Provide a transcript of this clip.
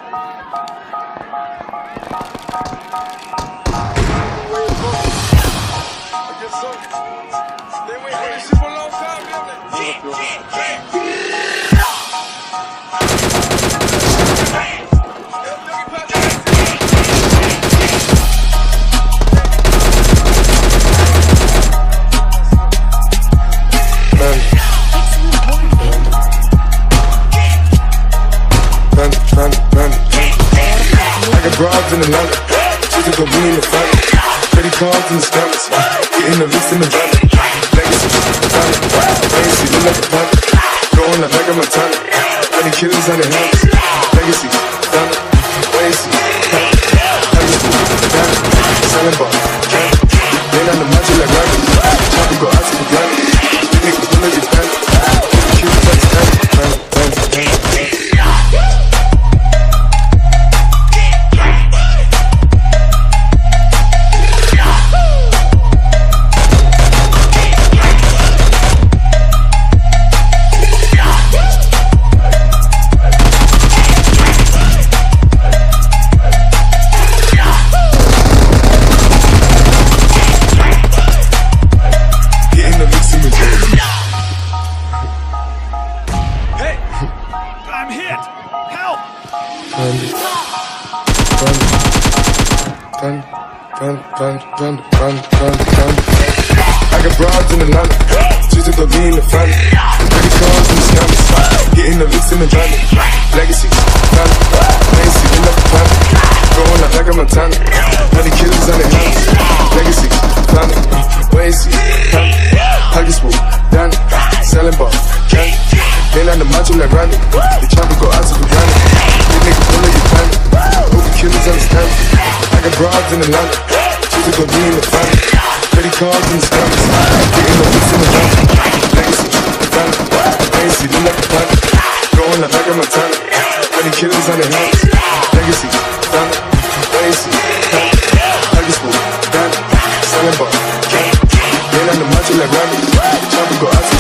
Broads in the London, she's a go be in the front. Credit cards in the scammers, getting the licks in the van. Legacy, family, legacy, look like a panda. Going like Mega Montana, 20 killers on their hands. Legacy, family, legacy, legacy, family, selling bar, candy. Laying on the macho like Randy, trying to go out to the granny. Big niggas pull up your pants, killers on the stand. I got broads in the London, she's a go be in the front. Credit cards in the scammers, getting the licks in the van. Legacy, family, legacy, look like a panda. Going like Mega Montana, 20 killers on their hands. Legacy, family, legacy, family, pocket smooth, Danny, selling bar, candy. Laying on the macho like Randy, they trying to go out to the granny. Big niggas pull up your panda, hope the killers understand. I got broads in the London, she's a go be in the front. Credit cards and scammers, getting the licks in the van. Legacy, family, legacy, look like a panda. Going like Mega Montana, 20 killers on their hands. Legacy, family, legacy, family, pocket smooth, Danny, selling bar, candy. Laying on the macho like Randy, trying to go out to